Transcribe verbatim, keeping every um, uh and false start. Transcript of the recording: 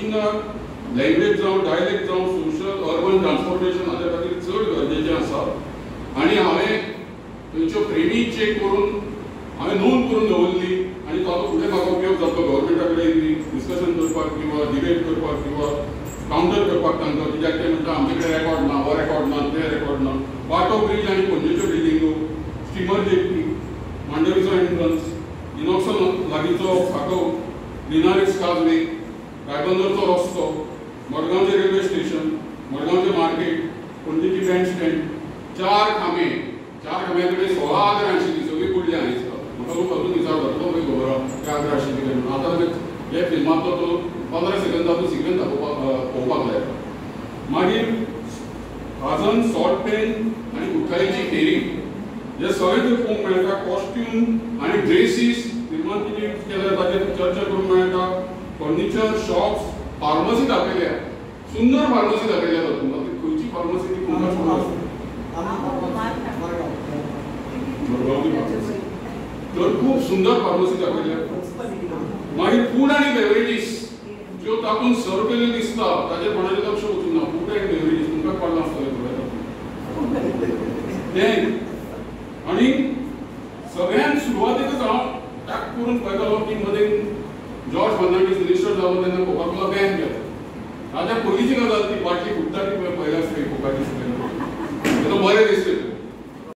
सुद्दां लँग्वेज जावं डायलेक्ट जावं सोशल अर्बन ट्रान्सपोर्टेशन हाच्या खातीर चड गरजेचें आसा आनी हांवें थंयच्यो प्रेमी चेक करून हांवें नोंद करून दवरली आनी ताचो फुडें म्हाका उपयोग जातलो गव्हर्मेंटा कडेन डिस्कशन करपाक किंवा डिबेट करपाक किंवा काउंटर करपाक तांकां कित्याक ते म्हणटा आमचे कडेन रेकॉर्ड ना हो रेकॉर्ड ना ते रेकॉर्ड ना वाटो ब्रिज आनी पणजेच्यो बिल्डिंगो स्टिमर जेटी मांडवीचो एंट्रन्स इनॉक्सन लागींचो फाको लिनारिस काजवे रायबंदरचो रस्तो मडगांवचें रेल्वे स्टेशन मडगांवचें मार्केट पणजेची बँड स्टँड चार खांबे चार खांब्या कडेन सोळा आग्रां आशिल्लीं सगळीं कुडली हांवें म्हाका लोक अजून विचारता खंय खबर आहा त्या आग्रां आशिल्ली काय म्हणून आतां हे फिल्मांतलो तो पंदरा सेकंदाचो सिक्वेन्स दाखोवपाक पळोवपाक जाय मागीर आजन सॉल्ट पेन आनी कुट्टाळेची फेरी हे सगळें थंय पळोवंक मेळटा कॉस्ट्यूम आनी ड्रेसीस फिल्मांत कितें यूज केल्या ताचेर चर्चा करूंक मेळटा फर्निचर शॉप्स फार्मसी दाखयल्या सुंदर फार्मसी दाखयल्या तातूंत खंयची फार्मसी ती तुमकां खबर तर खूब सुंदर फार्मसी दाखयल्या मागीर फूड आनी बेवरेजीस ज्यो तातूंत सर्व केल्ल्यो दिसता ताचेर कोणाचें लक्ष वचूंक ना फूड आनी बेवरेजीस तुमकां कळना आसतलें तें आनी सगळ्यान सुरवातेकच हांव टाक करून पळयतालो की मदें जॉर्ज फर्नांडीस मिनिस्टर जालो तेन्ना कोका कोला बॅन केलो ताच्या पयलींची गजाल ती बाटली फुट्टा ती पळयल्या आसतली कोकाची तेन्ना बरें दिसलें